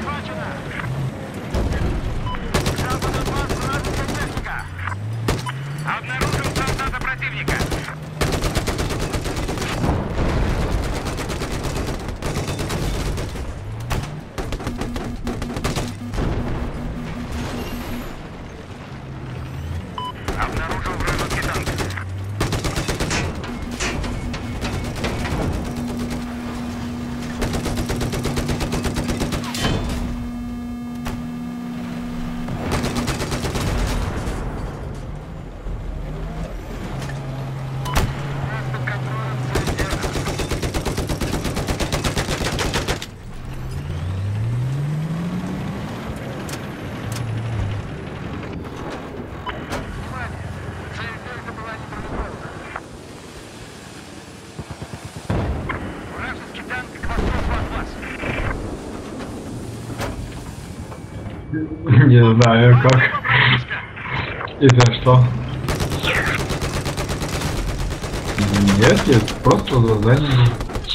Не знаю как и за что. Нет, просто задание.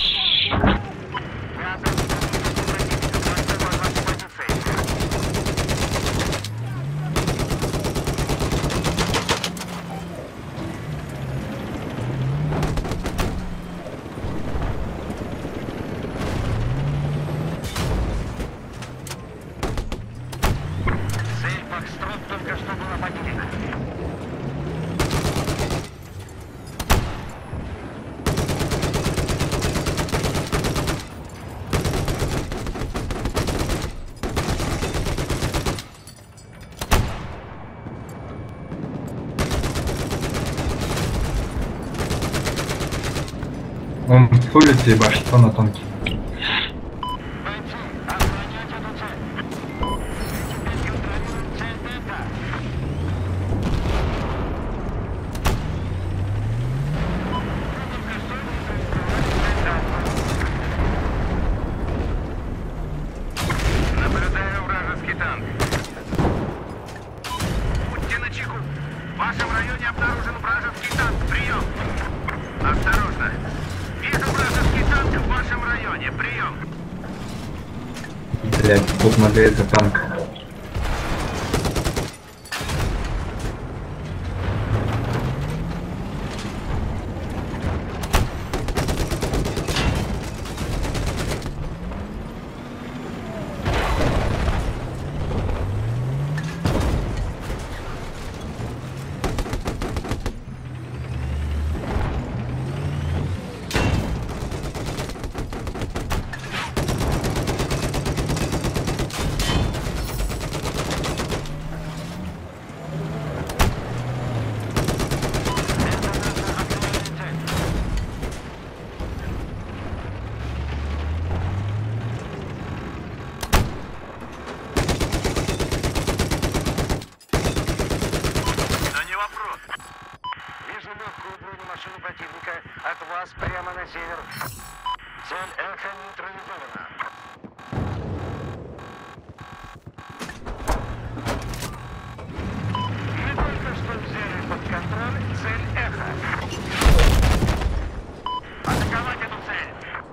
Он с улицы ебашится на танке. Наблюдаю вражеский танк. Будьте начеку. В вашем районе обнаружен вражеский танк. Прием. Осторожно. Вижу вражеский танк в вашем районе. Прием. Блять, тут нагрется танк. Машину противника от вас прямо на север. Цель Эхо нейтрализована. Мы только что взяли под контроль цель Эхо. Атаковать эту цель.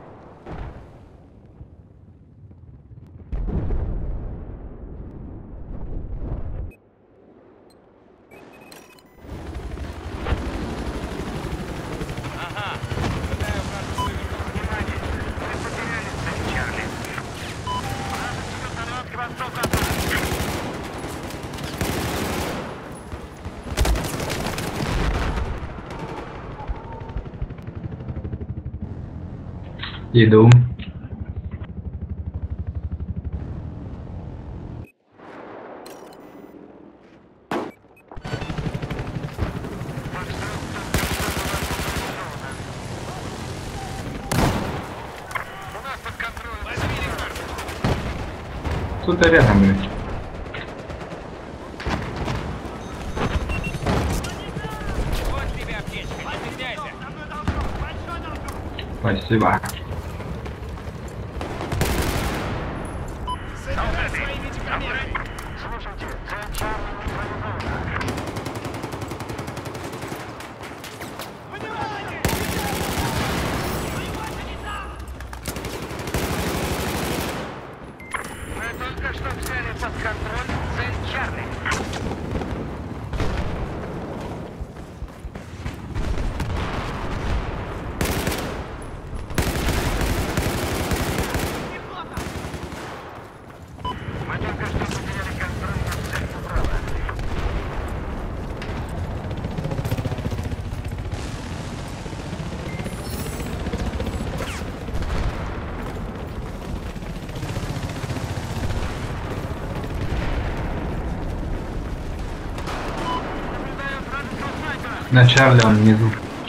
Иду. Тут рядом, блядь. Вот тебе аптечка, не стесняйся. Спасибо. Слушайте, цель Чарли нейтрализована. Мы контроль, цель Чарли. Мы только что потеряли контроль над целью Браво. Наблюдаю вражеского снайпера. На Чарли он внизу.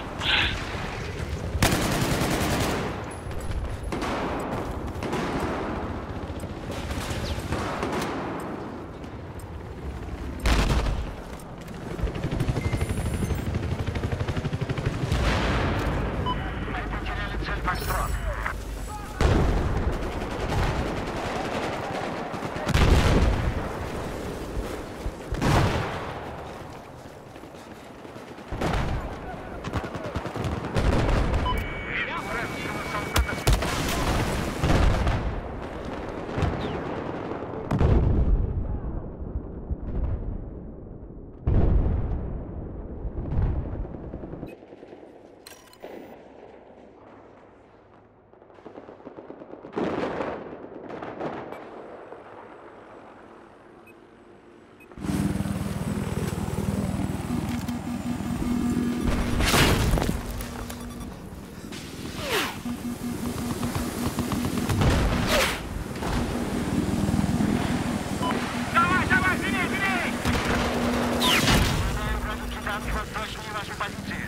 Мы потеряли цель Фокстрот. Вижу вражеского солдата. Давай, давай, живей, живей! Наблюдаю вражеский танк восточнее вашей позиции.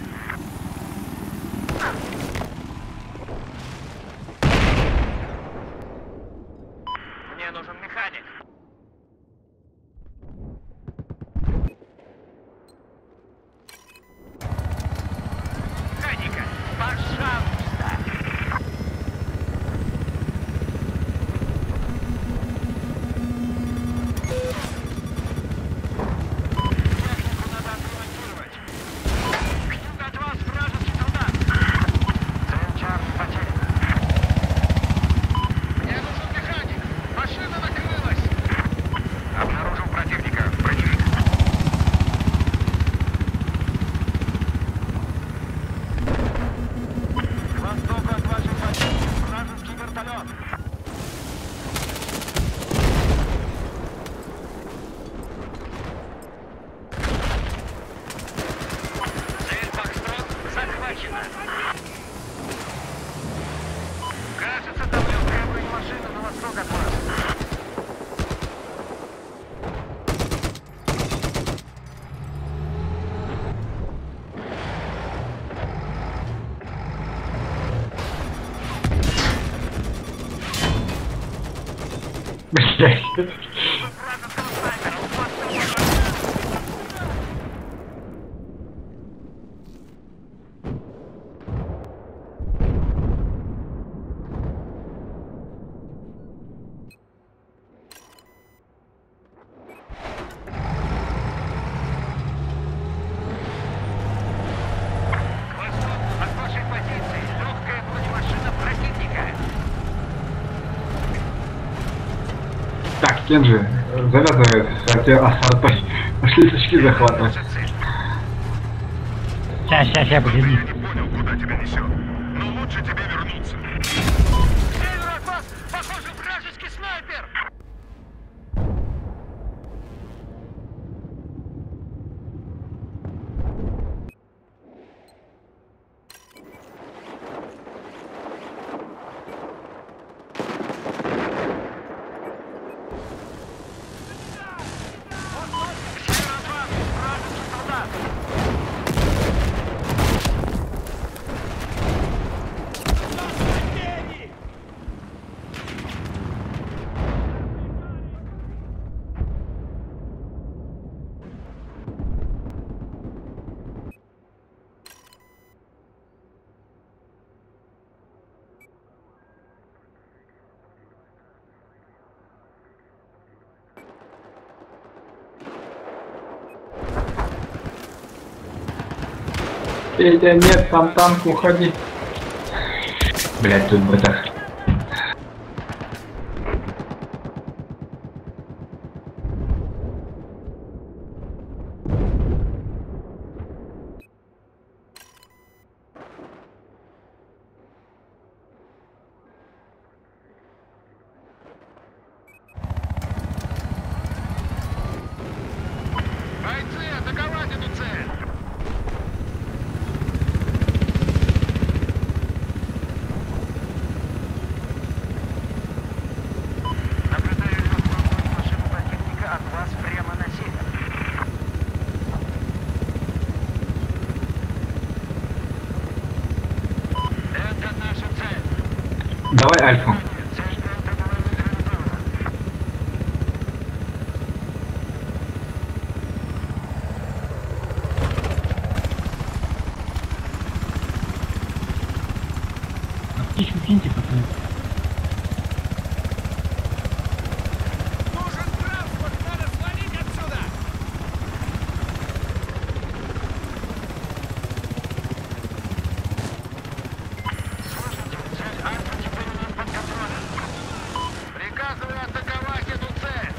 Мне нужен механик. Механика, пожалуйста. Технику надо отремонтировать. К югу от вас вражеский солдат. Цель Чарли потеряна. Мне нужен механик. Машина накрылась. Обнаружил противника. Броневик. К востоку от вашей позиции вражеский вертолет. Цель Фокстрот захвачена. Кажется, там легкая бронемашина на восток от вас. Блядь. Вражеского снайпера. У вас там есть. К востоку от вашей позиции легкая бронемашина противника. Так, Кенджи, завязывай артой. Пошли сачки захватывать. Наша цель. Ща, погоди. Не понял, куда тебя несет. Но лучше тебе вернуться. К северу от вас, похоже, вражеский снайпер! К северу от вас, вражеский солдат! Петя, нет, там танк, уходи. Блять, тут бы так. Давай альфу. А птичку киньте, пацаны. Нужен транспорт, надо свалить отсюда! Приказываю атаковать эту цель!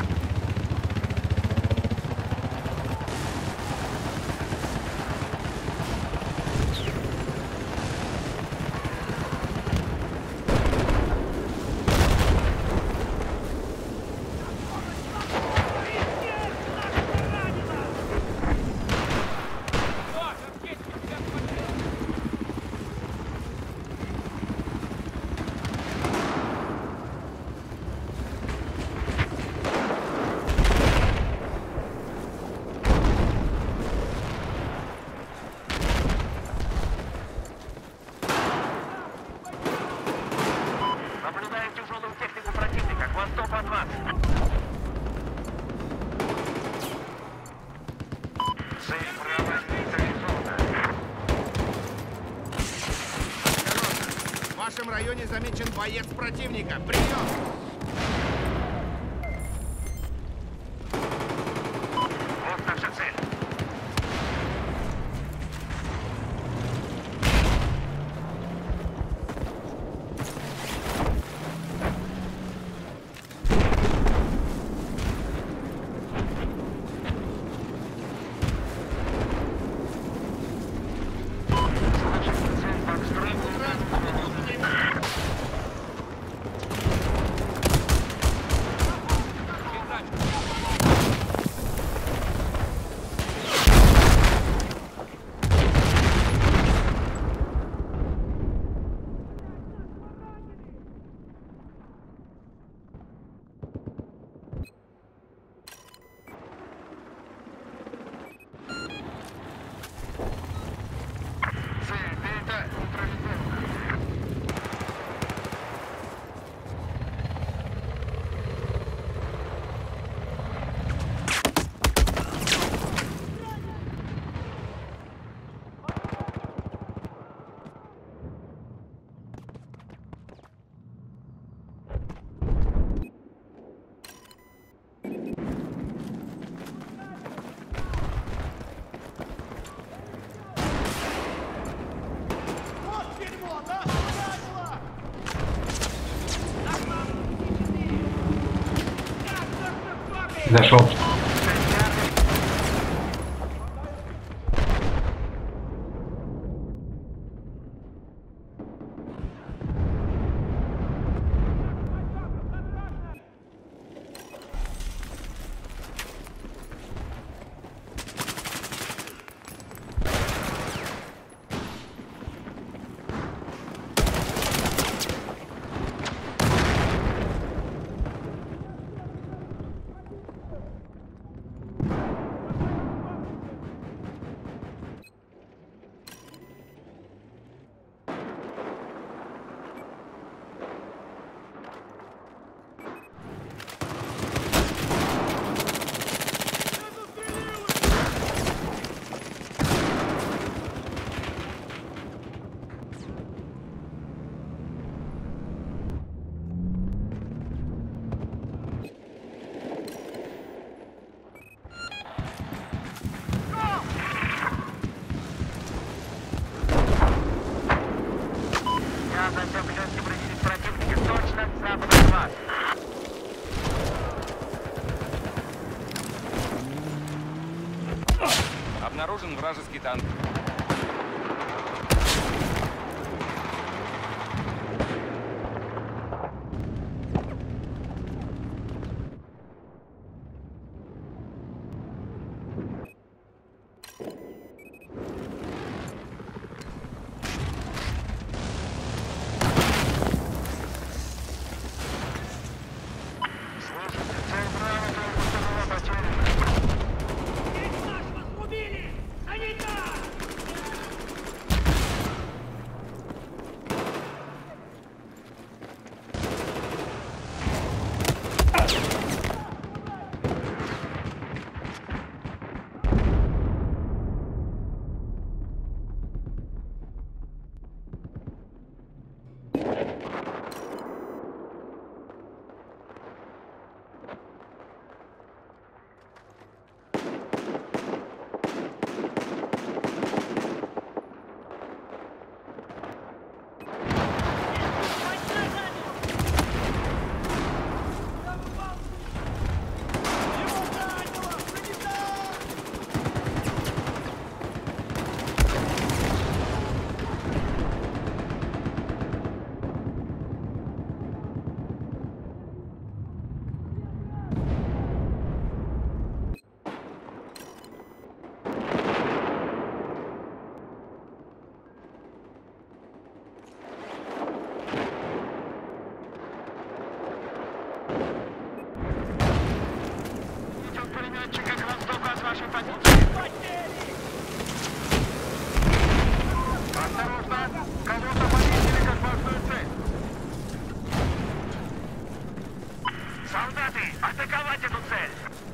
Наблюдаем тяжелую технику противника к востоку от вас. Цель право нейтрализована. В вашем районе замечен боец противника. Прием! Вот наша цель. Зашел. Обнаружен вражеский танк. Убили! Санитар! Уничтожить одну цель. Осторожно! Кого-то повесили как важную цель. Солдаты, атаковать эту цель!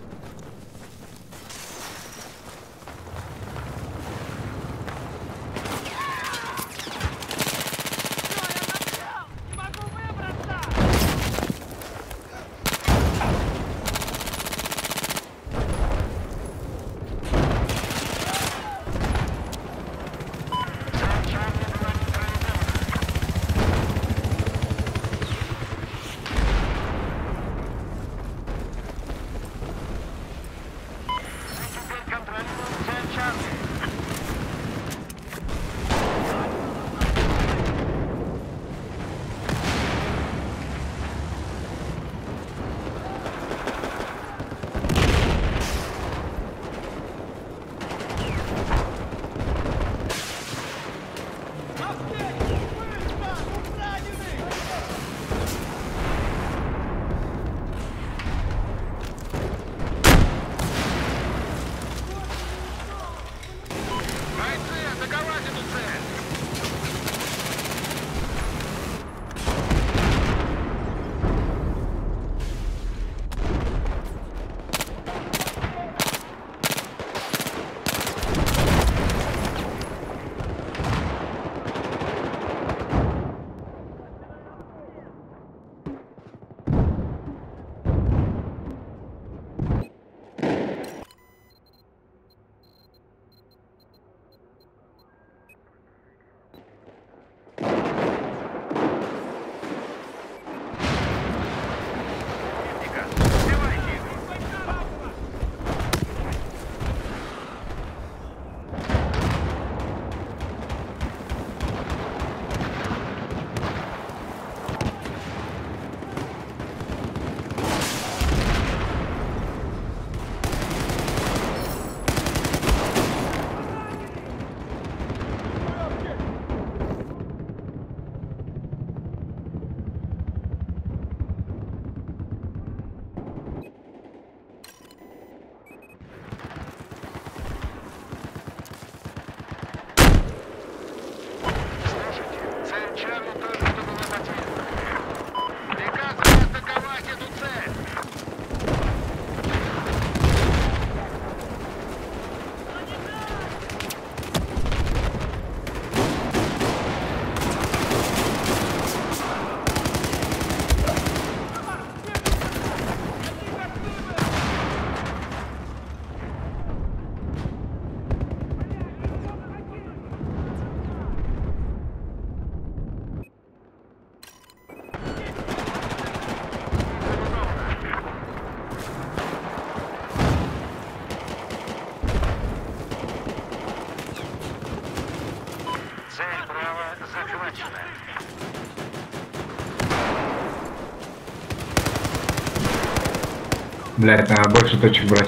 Блядь, надо больше точек брать.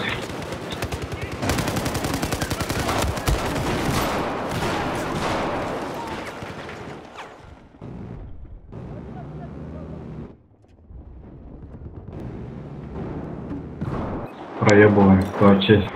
Проебываем, то честь.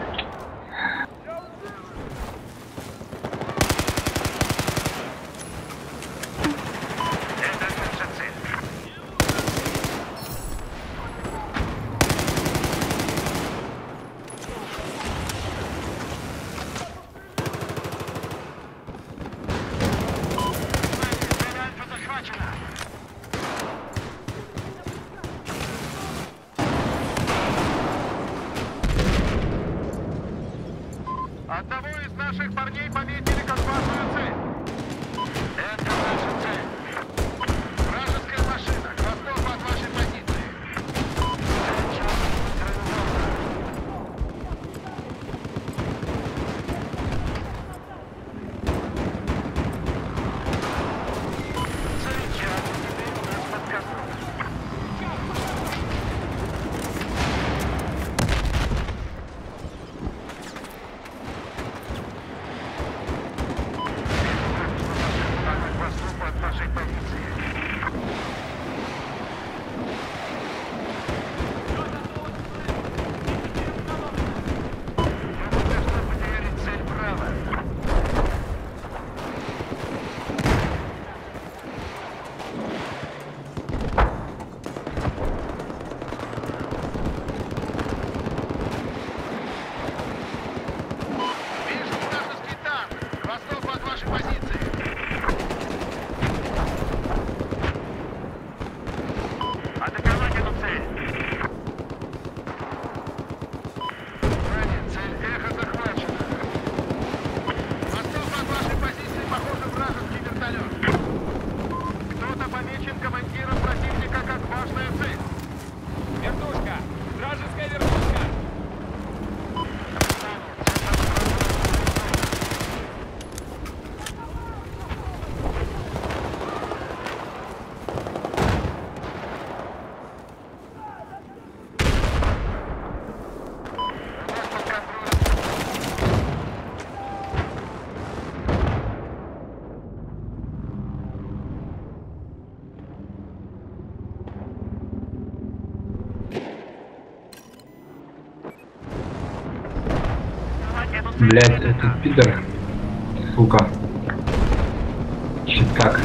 Блять, этот пидор. Сука. Чит как?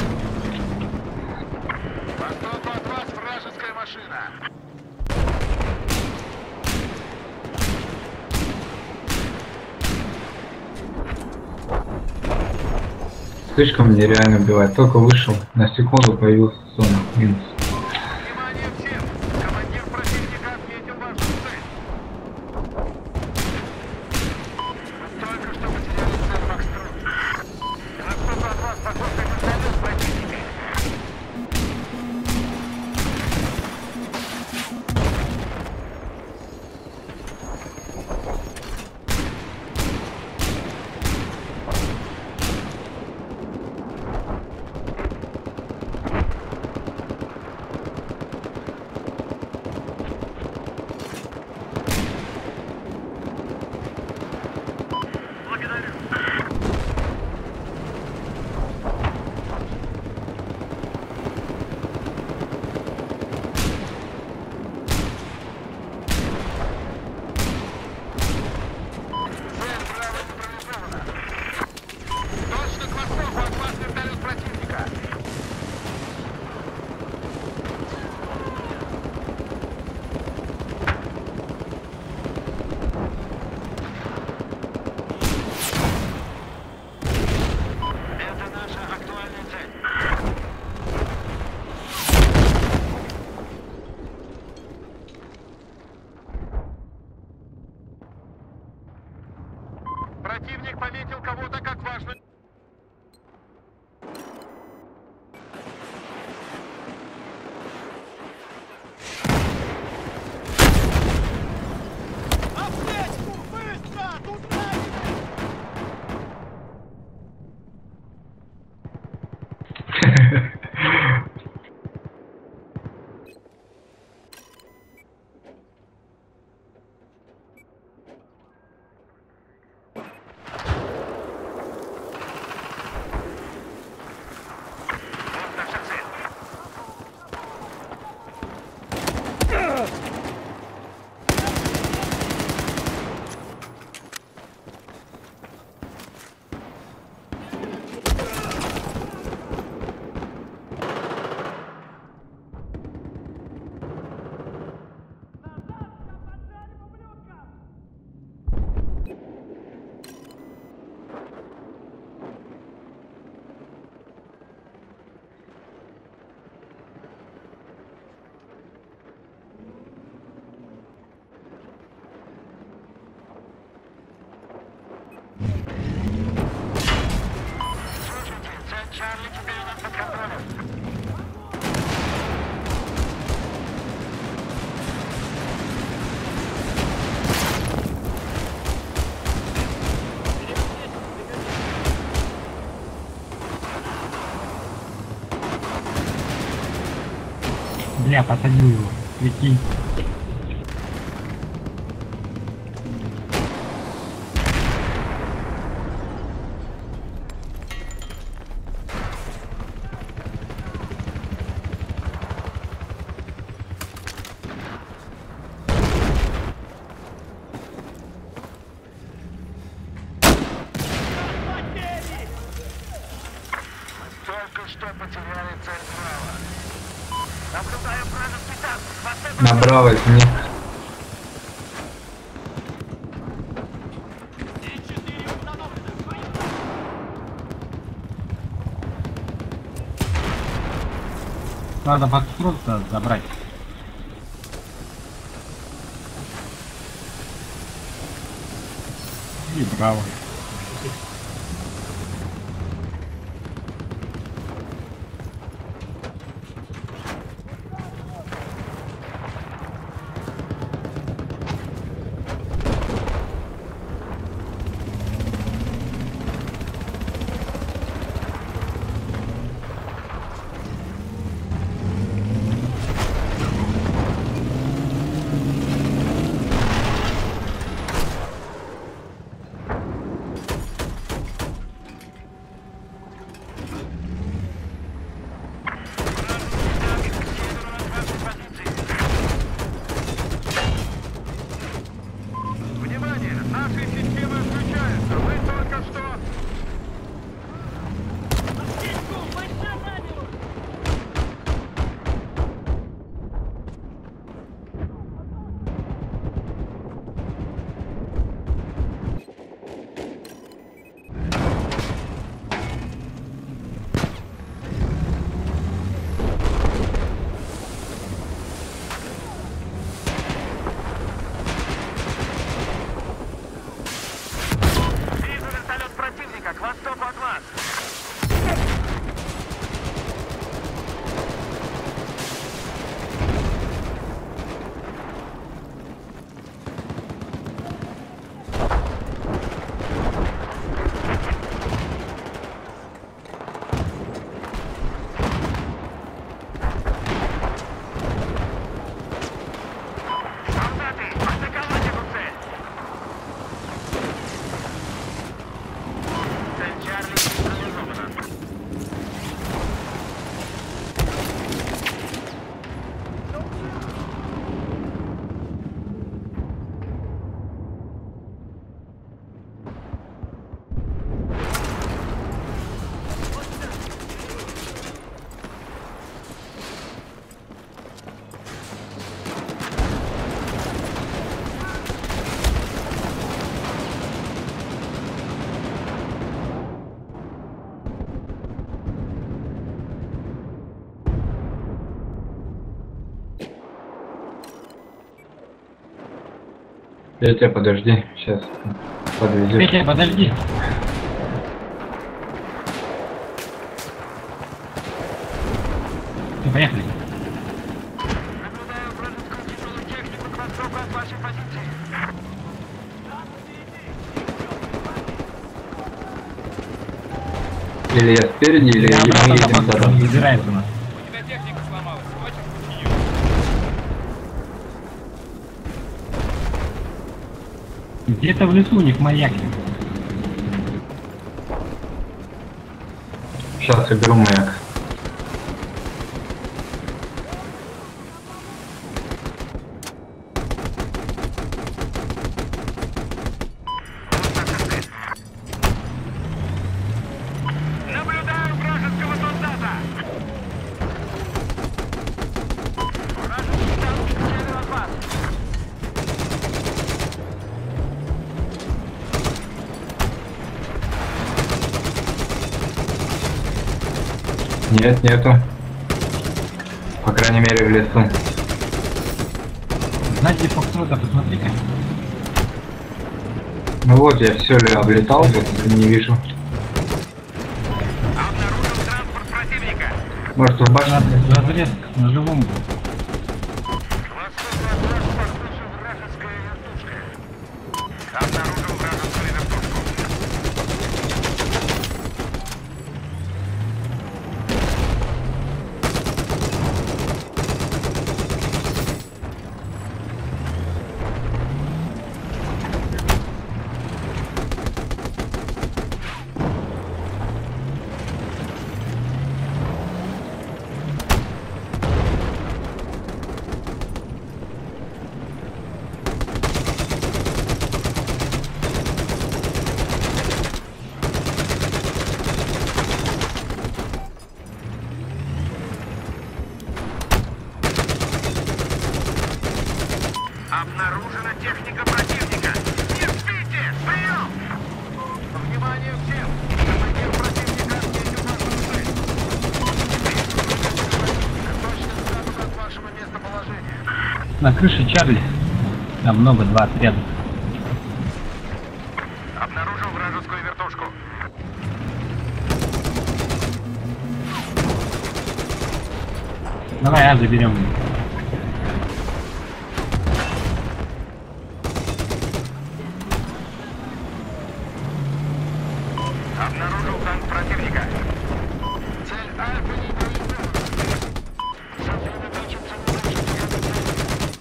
Востоку от вас вражеская машина. Слишком нереально убивать. Только вышел, на секунду появился зона. Минус. Внимание всем! Командир противника отметил вашу цель. Вы только что потеряли цель Макстрот. На востоку от вас подводный вертолет противника. Благодарю. Цель право нейтрализована. Точно к востоку от вас вертолет противника. Это наша актуальная цель. Противник пометил кого-то как важный. Аптечку! Быстро! Тут раненый! Вот наша цель. Слушайте, цель Чарли теперь у нас под контролем. Бля, посадил его. Прикинь. Только что потеряли цель право. Наблюдаем вражеский танк. Востоку. Набрал из них. Надо просто забрать. И браво. Петя, подожди, сейчас подвезешь. Петя, подожди. Ну, поехали. Наблюдаю вражескую тяжелую технику к востоку от вашей позиции. Или я спереди, или Я мы обратно едем на задом. выбирается у нас. У тебя техника сломалась. Хочешь ее? Где-то в лесу у них маяк. Сейчас я беру маяк. Наблюдаю вражеского солдата. Вражеский танк к северу от вас. Нет, нету. По крайней мере в лесу. Знаете, Фокстрота, посмотри-ка. Ну вот, я все облетал, тут не вижу. Обнаружил транспорт противника. Может в башне? Надо разрез на живом был. К востоку от вас подслушал вражеская вертушка. Обнаружил вражескую вертушку. Обнаружена техника противника. Не спите! Прием! Внимание всем! Командир противника отметил вашу цель. Точно запад от вашего местоположения. На крыше Чарли. Там много, 2 отряда. Обнаружил вражескую вертушку. Давай, заберем. Обнаружил танк противника. Цель Альфа нейтрализована. Сосредоточиться на защите.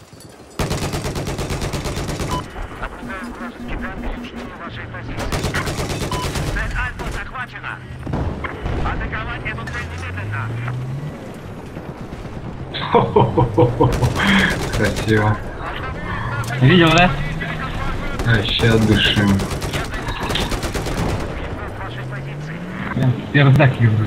Наблюдаю вражеский танк и учту вашей позиции. Цель Альфа захвачена. Атаковать эту цель немедленно. Красиво. Видел, да? А сейчас дышим. Вашей позиции. Прям пердак вижу.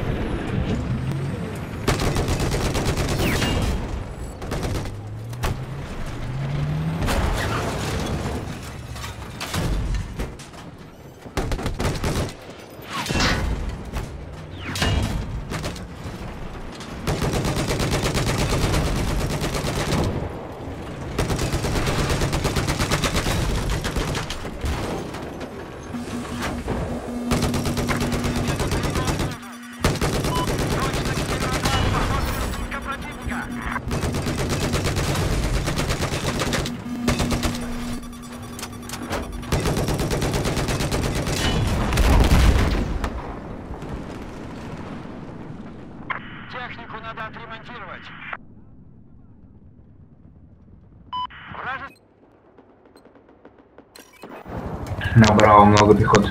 Технику надо отремонтировать. Вражеский... Набрал много пехоты.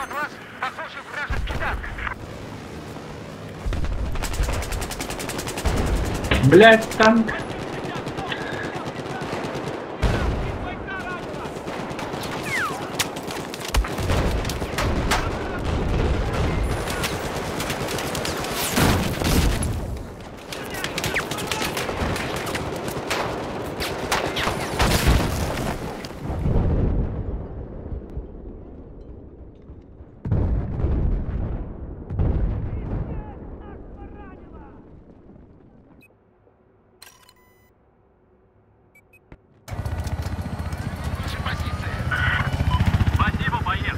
от вас, похоже, вражеский танк. Блять, танк. Ваши позиции. Спасибо, боец.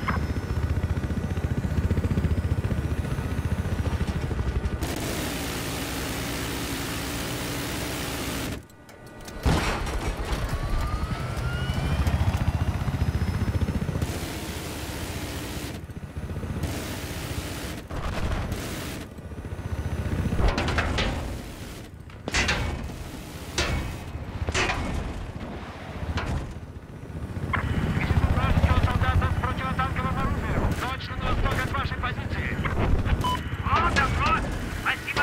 Вижу вражеского солдата с противотанковым оружием. Точно на восток от вашей позиции. Вот он, спасибо.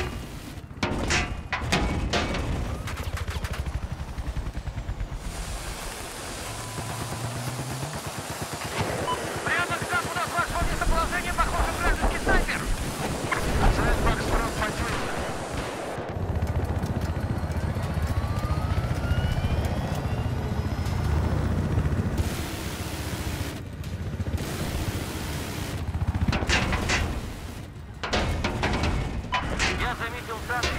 Прямо к западу от вашего местоположения, похоже, вражеский снайпер. Цель Фокстрот потеряна. Я заметил танк